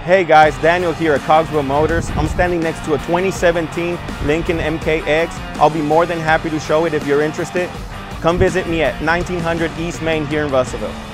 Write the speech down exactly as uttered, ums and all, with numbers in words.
Hey guys, Daniel here at Cogswell Motors. I'm standing next to a twenty seventeen Lincoln M K X. I'll be more than happy to show it if you're interested. Come visit me at nineteen hundred East Main here in Russellville.